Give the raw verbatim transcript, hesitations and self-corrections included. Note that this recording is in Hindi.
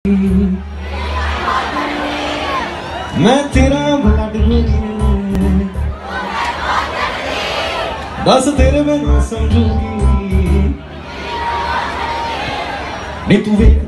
मैं तेरा भला डूबूंगी, बस तेरे बिना समझूंगी। नहीं तू वे